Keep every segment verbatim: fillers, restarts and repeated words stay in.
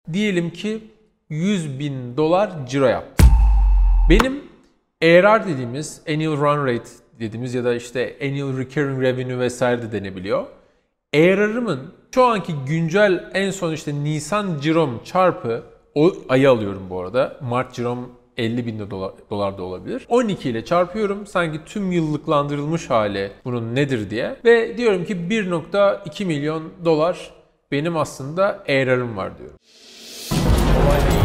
Diyelim ki yüz bin dolar ciro yaptı. Benim A R R dediğimiz, Annual Run Rate dediğimiz ya da işte Annual Recurring Revenue vesaire de denebiliyor. A R R'ımın şu anki güncel en son işte Nisan cirom çarpı, o ayı alıyorum bu arada. Mart cirom elli bin dolar, dolar da olabilir. on iki ile çarpıyorum sanki tüm yıllıklandırılmış hali bunun nedir diye. Ve diyorum ki bir nokta iki milyon dolar benim aslında A R R'ım var diyorum. Olay değil.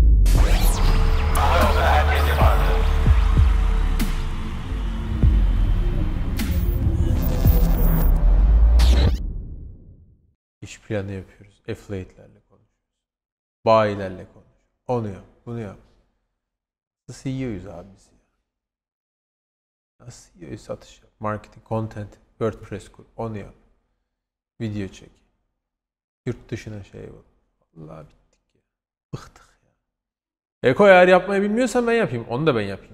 İş planı yapıyoruz. Affiliate'lerle konuşuyoruz. Bayilerle konuşuyoruz. Onu yap, bunu yap. Nasıl C E O'yuz abi biz ya? Nasıl C E O satış yap? Marketing, content, WordPress kur. Onu yap. Video çek. Yurt dışına şey bul. Vallahi bittik ya. Bıktık ya. Eko eğer yapmayı bilmiyorsan ben yapayım. Onu da ben yapayım.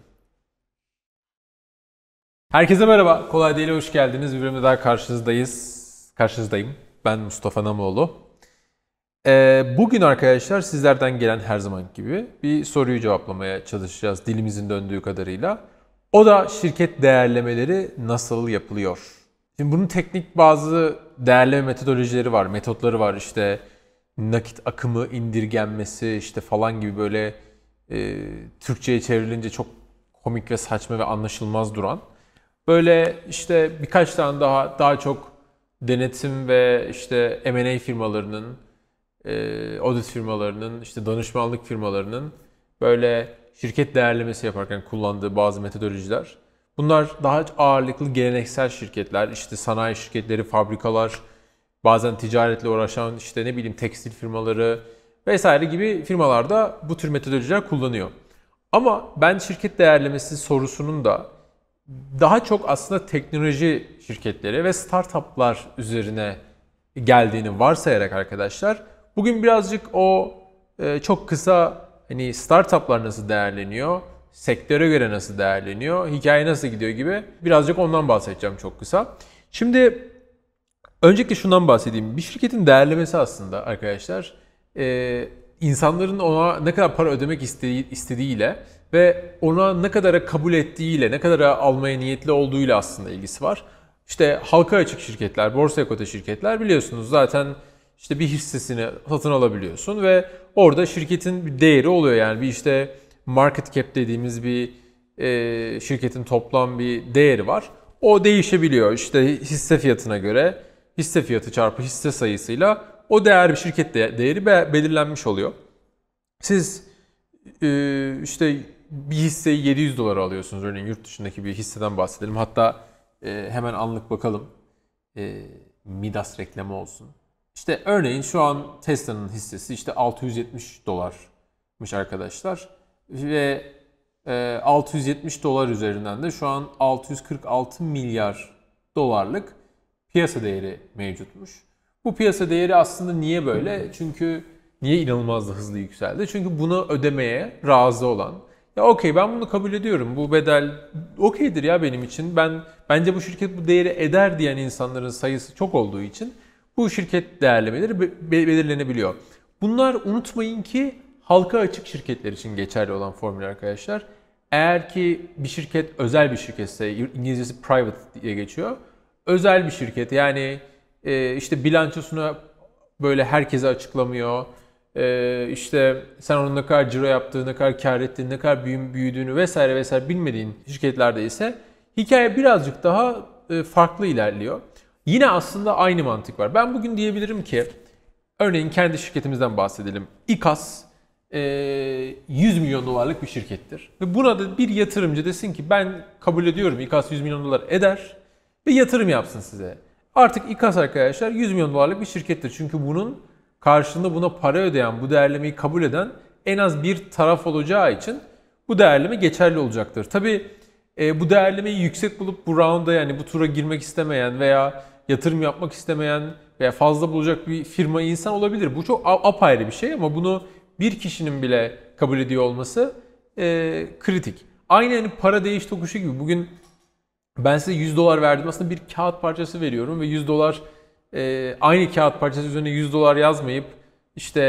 Herkese merhaba. Kolay Değil'e hoş geldiniz. Bir bölümde daha karşınızdayız. Karşınızdayım. Ben Mustafa Namoğlu. Ee, bugün arkadaşlar sizlerden gelen her zaman gibi bir soruyu cevaplamaya çalışacağız dilimizin döndüğü kadarıyla. O da şirket değerlemeleri nasıl yapılıyor? Şimdi bunun teknik bazı değerleme metodolojileri var, metotları var. İşte nakit akımı indirgenmesi işte falan gibi böyle e, Türkçe'ye çevrilince çok komik ve saçma ve anlaşılmaz duran. Böyle işte birkaç tane daha daha çok denetim ve işte M and A firmalarının, e, audit firmalarının, işte danışmanlık firmalarının böyle şirket değerlemesi yaparken kullandığı bazı metodolojiler. Bunlar daha ağırlıklı geleneksel şirketler, işte sanayi şirketleri, fabrikalar, bazen ticaretle uğraşan işte ne bileyim tekstil firmaları vesaire gibi firmalarda bu tür metodolojiler kullanıyor. Ama ben şirket değerlemesi sorusunun da daha çok aslında teknoloji şirketleri ve startuplar üzerine geldiğini varsayarak arkadaşlar, bugün birazcık o e, çok kısa hani startuplar nasıl değerleniyor, sektöre göre nasıl değerleniyor, hikaye nasıl gidiyor gibi birazcık ondan bahsedeceğim çok kısa. Şimdi öncelikle şundan bahsedeyim. Bir şirketin değerlemesi aslında arkadaşlar e, insanların ona ne kadar para ödemek istediği, istediğiyle ve ona ne kadara kabul ettiğiyle, ne kadara almaya niyetli olduğuyla aslında ilgisi var. İşte halka açık şirketler, borsaya kote şirketler biliyorsunuz zaten işte bir hissesini satın alabiliyorsun ve orada şirketin bir değeri oluyor. Yani bir işte market cap dediğimiz bir e, şirketin toplam bir değeri var. O değişebiliyor. İşte hisse fiyatına göre hisse fiyatı çarpı hisse sayısıyla o değer bir şirket değeri belirlenmiş oluyor. Siz e, işte bir hisseyi yedi yüz dolara alıyorsunuz. Örneğin yurt dışındaki bir hisseden bahsedelim. Hatta e, hemen anlık bakalım. E, Midas reklamı olsun. İşte örneğin şu an Tesla'nın hissesi işte altı yüz yetmiş dolarmış arkadaşlar. Ve e, altı yüz yetmiş dolar üzerinden de şu an altı yüz kırk altı milyar dolarlık piyasa değeri mevcutmuş. Bu piyasa değeri aslında niye böyle? Çünkü niye inanılmaz da hızlı yükseldi? Çünkü bunu ödemeye razı olan, ya okey ben bunu kabul ediyorum, bu bedel okeydir ya benim için, ben bence bu şirket bu değeri eder diyen insanların sayısı çok olduğu için bu şirket değerlemeleri belirlenebiliyor. Bunlar unutmayın ki halka açık şirketler için geçerli olan formül arkadaşlar. Eğer ki bir şirket özel bir şirketse, İngilizcesi private diye geçiyor. Özel bir şirket yani işte bilançosuna böyle herkese açıklamıyor. İşte sen onun ne kadar ciro yaptığını, ne kadar kar ettiğini, ne kadar büyüdüğünü vesaire vesaire bilmediğin şirketlerde ise hikaye birazcık daha farklı ilerliyor. Yine aslında aynı mantık var. Ben bugün diyebilirim ki, örneğin kendi şirketimizden bahsedelim. İKAS yüz milyon dolarlık bir şirkettir. Ve buna da bir yatırımcı desin ki ben kabul ediyorum İKAS yüz milyon dolar eder ve yatırım yapsın size. Artık İKAS arkadaşlar yüz milyon dolarlık bir şirkettir. Çünkü bunun karşılığında buna para ödeyen, bu değerlemeyi kabul eden en az bir taraf olacağı için bu değerleme geçerli olacaktır. Tabii e, bu değerlemeyi yüksek bulup bu rounda, yani bu tura girmek istemeyen veya yatırım yapmak istemeyen veya fazla bulacak bir firma insan olabilir. Bu çok apayrı bir şey ama bunu bir kişinin bile kabul ediyor olması e, kritik. Aynı yani para değiş tokuşu gibi. Bugün ben size yüz dolar verdim. Aslında bir kağıt parçası veriyorum ve yüz dolar e, aynı kağıt parçası üzerine yüz dolar yazmayıp işte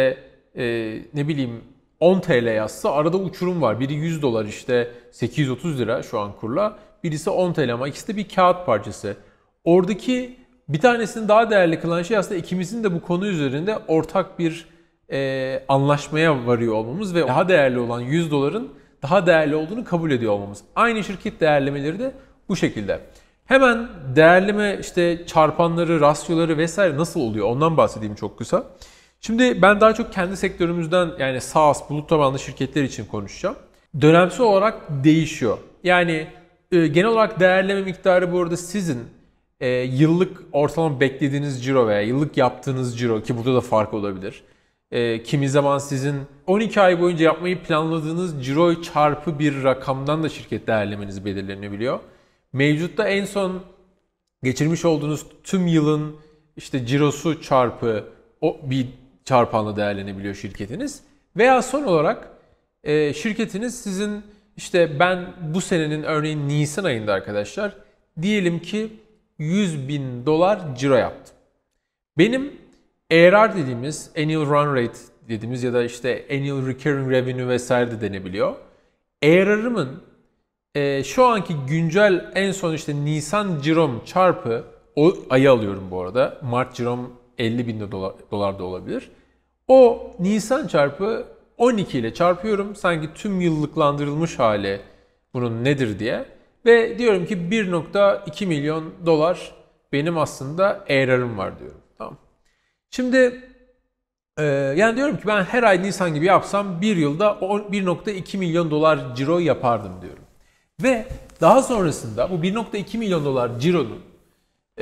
e, ne bileyim on T L yazsa arada uçurum var. Biri yüz dolar işte sekiz yüz otuz lira şu an kurla. Birisi on T L ama ikisi de bir kağıt parçası. Oradaki bir tanesini daha değerli kılan şey aslında ikimizin de bu konu üzerinde ortak bir e, anlaşmaya varıyor olmamız ve daha değerli olan yüz doların daha değerli olduğunu kabul ediyor olmamız. Aynı şirket değerlemeleri de bu şekilde. Hemen değerleme işte çarpanları, rasyoları vesaire nasıl oluyor ondan bahsedeyim çok kısa. Şimdi ben daha çok kendi sektörümüzden yani SaaS, bulut tabanlı şirketler için konuşacağım. Dönemsel olarak değişiyor. Yani e, genel olarak değerleme miktarı bu arada sizin e, yıllık ortalama beklediğiniz ciro veya yıllık yaptığınız ciro ki burada da fark olabilir. E, kimi zaman sizin on iki ay boyunca yapmayı planladığınız ciro çarpı bir rakamdan da şirket değerlemeniz belirlenebiliyor. Mevcutta en son geçirmiş olduğunuz tüm yılın işte cirosu çarpı o bir çarpanla değerlenebiliyor şirketiniz. Veya son olarak e, şirketiniz sizin işte ben bu senenin örneğin Nisan ayında arkadaşlar diyelim ki yüz bin dolar ciro yaptım. Benim A R R dediğimiz Annual Run Rate dediğimiz ya da işte Annual Recurring Revenue vesaire de denebiliyor. A R R'ımın e, şu anki güncel en son işte Nisan cirom çarpı o ayı alıyorum bu arada. Mart cirom elli bin dolar, dolar da olabilir. O Nisan çarpı on iki ile çarpıyorum. Sanki tüm yıllıklandırılmış hali bunun nedir diye. Ve diyorum ki bir nokta iki milyon dolar benim aslında A R R'ım var diyorum. Tamam. Şimdi e, yani diyorum ki ben her ay Nisan gibi yapsam bir yılda bir nokta iki milyon dolar ciro yapardım diyorum. Ve daha sonrasında bu bir nokta iki milyon dolar cironun e,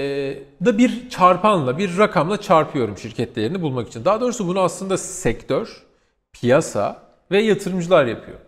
da bir çarpanla, bir rakamla çarpıyorum şirket değerini bulmak için. Daha doğrusu bunu aslında sektör, piyasa ve yatırımcılar yapıyor.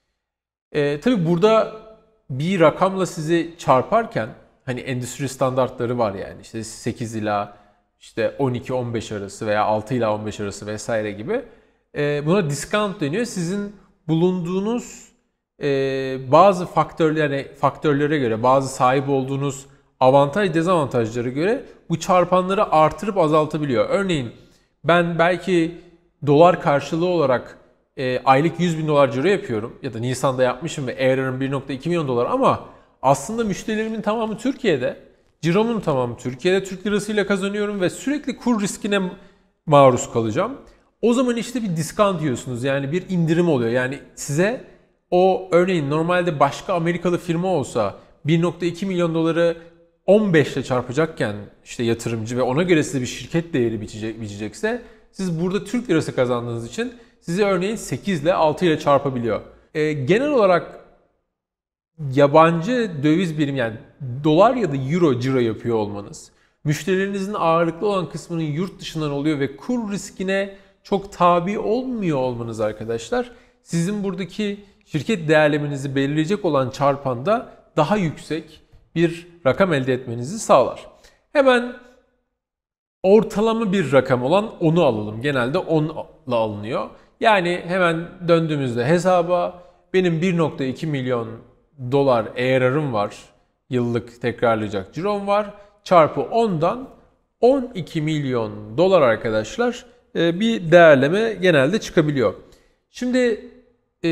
E, tabii burada bir rakamla sizi çarparken hani endüstri standartları var yani işte sekiz ila işte on iki on beş arası veya altı ila on beş arası vesaire gibi. E, buna discount deniyor. Sizin bulunduğunuz e, bazı faktörlere, faktörlere göre, bazı sahip olduğunuz avantaj dezavantajlara göre bu çarpanları artırıp azaltabiliyor. Örneğin ben belki dolar karşılığı olarak e, aylık yüz bin dolar ciro yapıyorum ya da Nisan'da yapmışım ve A R R'ım bir nokta iki milyon dolar ama aslında müşterilerimin tamamı Türkiye'de, ciromun tamamı Türkiye'de Türk lirasıyla kazanıyorum ve sürekli kur riskine maruz kalacağım. O zaman işte bir discount diyorsunuz yani bir indirim oluyor. Yani size o örneğin normalde başka Amerikalı firma olsa bir nokta iki milyon doları on beş ile çarpacakken işte yatırımcı ve ona göre size bir şirket değeri biçecek, biçecekse siz burada Türk lirası kazandığınız için sizi örneğin sekiz ile altı ile çarpabiliyor. Ee, genel olarak yabancı döviz birim yani dolar ya da euro ciro yapıyor olmanız, müşterilerinizin ağırlıklı olan kısmının yurt dışından oluyor ve kur riskine çok tabi olmuyor olmanız arkadaşlar, sizin buradaki şirket değerlemenizi belirleyecek olan çarpanda daha yüksek bir rakam elde etmenizi sağlar. Hemen ortalama bir rakam olan onu alalım. Genelde onla alınıyor. Yani hemen döndüğümüzde hesaba benim bir nokta iki milyon dolar A R R'ım var. Yıllık tekrarlayacak cirom var. Çarpı ondan on iki milyon dolar arkadaşlar bir değerleme genelde çıkabiliyor. Şimdi e,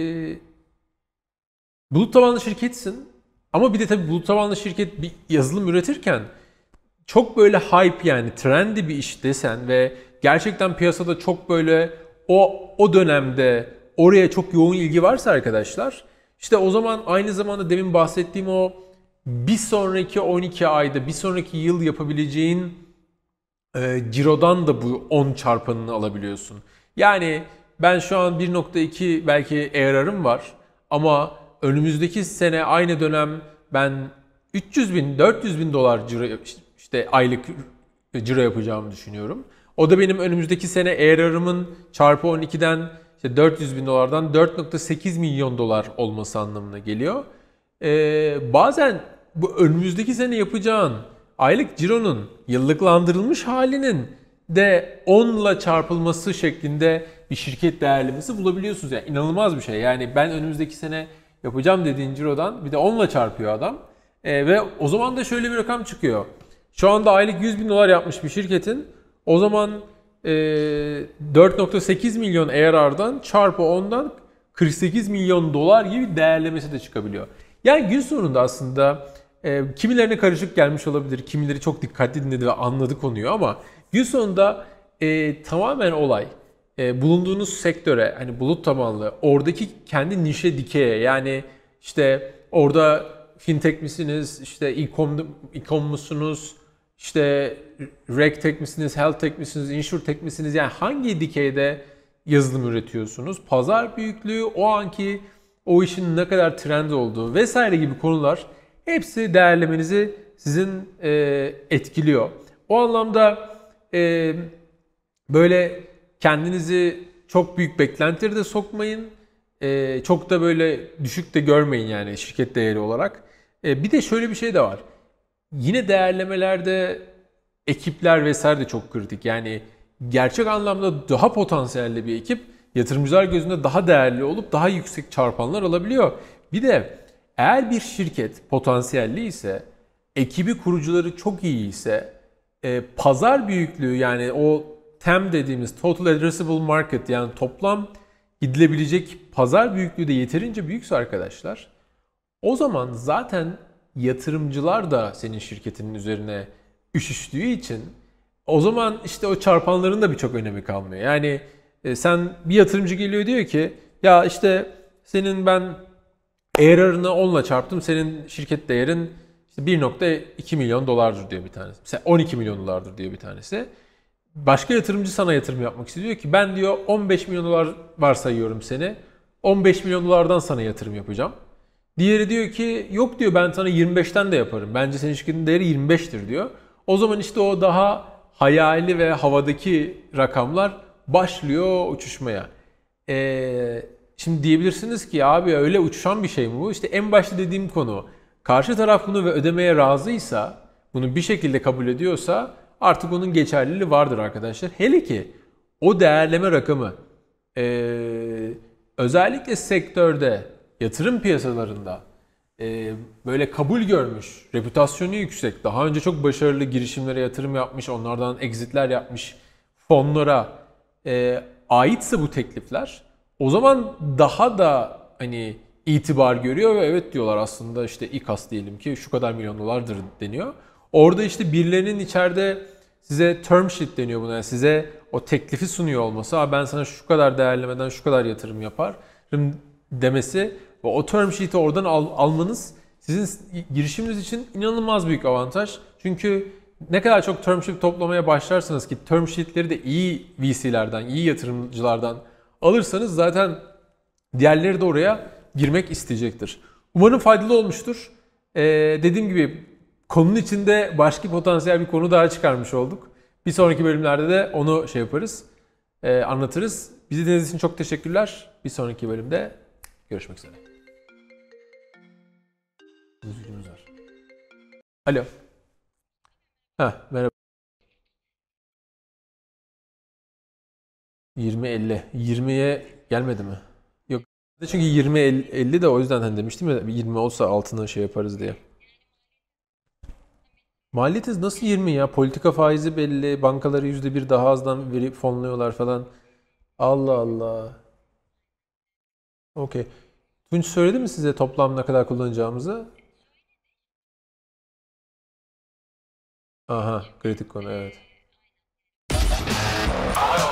bulut tabanlı şirketsin ama bir de tabii bulut tabanlı şirket bir yazılım üretirken çok böyle hype yani trendy bir iş desen ve gerçekten piyasada çok böyle o o dönemde oraya çok yoğun ilgi varsa arkadaşlar işte o zaman aynı zamanda demin bahsettiğim o bir sonraki on iki ayda bir sonraki yıl yapabileceğin e, cirodan da bu on çarpanını alabiliyorsun. Yani ben şu an bir nokta iki belki A R R'ım var ama önümüzdeki sene aynı dönem ben üç yüz bin dört yüz bin dolar ciro işte aylık ciro yapacağımı düşünüyorum. O da benim önümüzdeki sene A R R'ımın çarpı on ikiden işte dört yüz bin dolardan dört nokta sekiz milyon dolar olması anlamına geliyor. Ee, bazen bu önümüzdeki sene yapacağın aylık cironun yıllıklandırılmış halinin de on ile çarpılması şeklinde bir şirket değerlemesi bulabiliyorsunuz. Yani inanılmaz bir şey. Yani ben önümüzdeki sene yapacağım dediğin cirodan bir de on ile çarpıyor adam. Ee, ve o zaman da şöyle bir rakam çıkıyor. Şu anda aylık yüz bin dolar yapmış bir şirketin o zaman e, dört nokta sekiz milyon A R R'dan çarpı ondan kırk sekiz milyon dolar gibi değerlemesi de çıkabiliyor. Yani gün sonunda aslında e, kimilerine karışık gelmiş olabilir, kimileri çok dikkatli dinledi ve anladı konuyu ama gün sonunda e, tamamen olay e, bulunduğunuz sektöre, hani bulut tabanlı, oradaki kendi nişe dikeye, yani işte orada fintech misiniz, işte e-com, e-com musunuz, işte regtech misiniz, healthtech misiniz, insurtech misiniz, yani hangi dikeyde yazılım üretiyorsunuz, pazar büyüklüğü, o anki o işin ne kadar trend olduğu vesaire gibi konular hepsi değerlemenizi sizin e, etkiliyor. O anlamda e, böyle kendinizi çok büyük beklentilere de sokmayın. E, çok da böyle düşük de görmeyin yani şirket değeri olarak. E, bir de şöyle bir şey de var. Yine değerlemelerde ekipler vesaire de çok kritik. Yani gerçek anlamda daha potansiyelli bir ekip yatırımcılar gözünde daha değerli olup daha yüksek çarpanlar alabiliyor. Bir de eğer bir şirket potansiyelli ise, ekibi kurucuları çok iyi ise, e, pazar büyüklüğü, yani o T A M dediğimiz Total Addressable Market, yani toplam gidilebilecek pazar büyüklüğü de yeterince büyükse arkadaşlar, o zaman zaten yatırımcılar da senin şirketinin üzerine üşüştüğü için o zaman işte o çarpanların da birçok önemi kalmıyor. Yani e, sen bir yatırımcı geliyor diyor ki ya işte senin ben A R R'ını onla çarptım, senin şirket değerin işte bir nokta iki milyon dolardır diyor bir tanesi. Mesela on iki milyon dolardır diyor bir tanesi. Başka yatırımcı sana yatırım yapmak istiyor ki ben diyor on beş milyon dolar varsayıyorum seni. on beş milyon dolardan sana yatırım yapacağım. Diğeri diyor ki yok diyor, ben sana yirmi beşten de yaparım. Bence senin şirketin değeri yirmi beştir diyor. O zaman işte o daha hayali ve havadaki rakamlar başlıyor uçuşmaya. Ee, şimdi diyebilirsiniz ki abi öyle uçuşan bir şey mi bu? İşte en başta dediğim konu. Karşı taraf bunu ve ödemeye razıysa, bunu bir şekilde kabul ediyorsa artık onun geçerliliği vardır arkadaşlar. Hele ki o değerleme rakamı ee, özellikle sektörde, yatırım piyasalarında e, böyle kabul görmüş, reputasyonu yüksek, daha önce çok başarılı girişimlere yatırım yapmış, onlardan exitler yapmış fonlara e, aitse bu teklifler, o zaman daha da hani itibar görüyor ve evet diyorlar aslında işte İKAS diyelim ki şu kadar milyon dolardır deniyor. Orada işte birilerinin içeride size term sheet deniyor buna, yani size o teklifi sunuyor olması, ha ben sana şu kadar değerlemeden şu kadar yatırım yaparım demesi ve o term sheet'i oradan al, almanız sizin girişiminiz için inanılmaz büyük avantaj. Çünkü ne kadar çok term sheet toplamaya başlarsanız, ki term sheet'leri de iyi V C'lerden, iyi yatırımcılardan alırsanız zaten diğerleri de oraya girmek isteyecektir. Umarım faydalı olmuştur. Ee, dediğim gibi konunun içinde başka potansiyel bir konu daha çıkarmış olduk. Bir sonraki bölümlerde de onu şey yaparız, e, anlatırız. Bizi dinlediğiniz için çok teşekkürler. Bir sonraki bölümde görüşmek üzere. Müziğimiz var. Alo. Heh, merhaba. yirmi elli. yirmiye gelmedi mi? Yok. Çünkü yirmi elli de o yüzden hani demiştim ya, yirmi olsa altına şey yaparız diye. Maliyeti nasıl yirmi ya? Politika faizi belli. Bankaları yüzde bir daha azdan verip fonluyorlar falan. Allah Allah. Okey. Tunç söyledi mi size toplam ne kadar kullanacağımızı? Aha, kritik konu, evet.